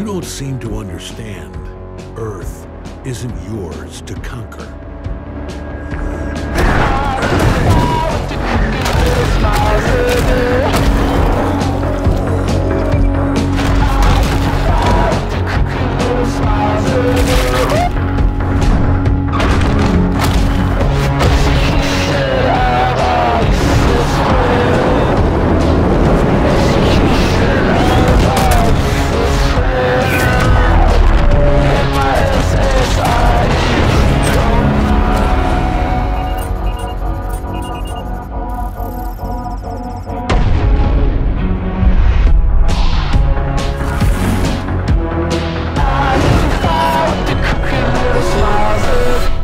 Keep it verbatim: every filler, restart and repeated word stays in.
You don't seem to understand. Earth isn't yours to conquer. Smiles